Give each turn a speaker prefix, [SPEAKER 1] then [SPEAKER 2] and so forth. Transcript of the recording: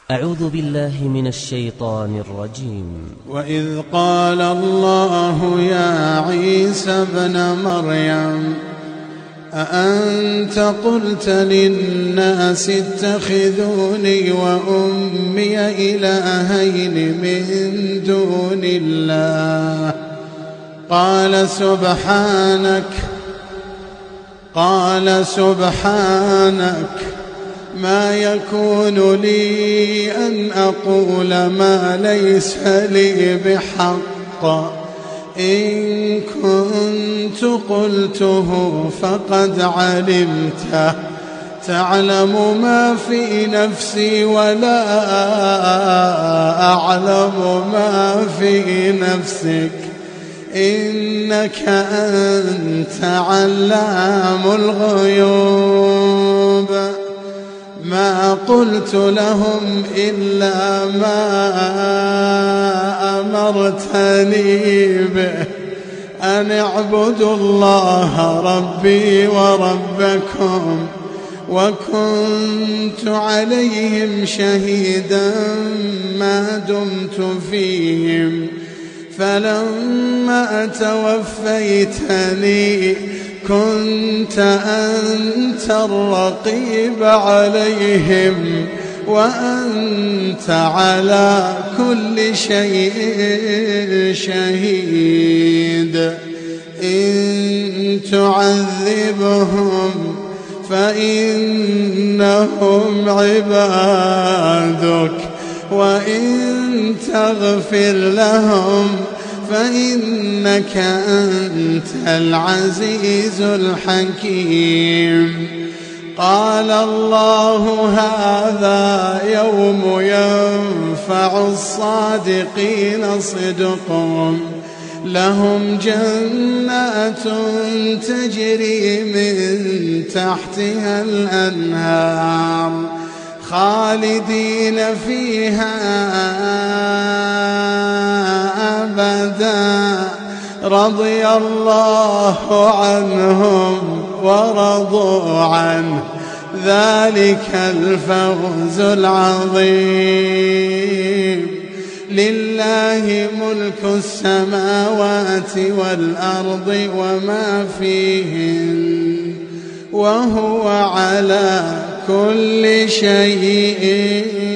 [SPEAKER 1] أعوذ بالله من الشيطان الرجيم.
[SPEAKER 2] وإذ قال الله يا عيسى ابن مريم أأنت قلت للناس اتخذوني وأمي إلهين من دون الله قال سبحانك ما يكون لي أن أقول ما ليس لي بحق إن كنت قلته فقد علمته تعلم ما في نفسي ولا أعلم ما في نفسك إنك أنت علام الغيوب ما قلت لهم إلا ما أمرتني به أن اعبدوا الله ربي وربكم وكنت عليهم شهيدا ما دمت فيهم فلما توفيتني كنت أنت الرقيب عليهم وأنت على كل شيء شهيد إن تعذبهم فإنهم عبادك وإن تغفر لهم فإنك أنت العزيز الحكيم قال الله هذا يوم ينفع الصادقين صدقهم لهم جنات تجري من تحتها الأنهار خالدين فيها أبدا رضي الله عنهم ورضوا عنه ذلك الفوز العظيم لله ملك السماوات والأرض وما فيهن وهو على كل شيء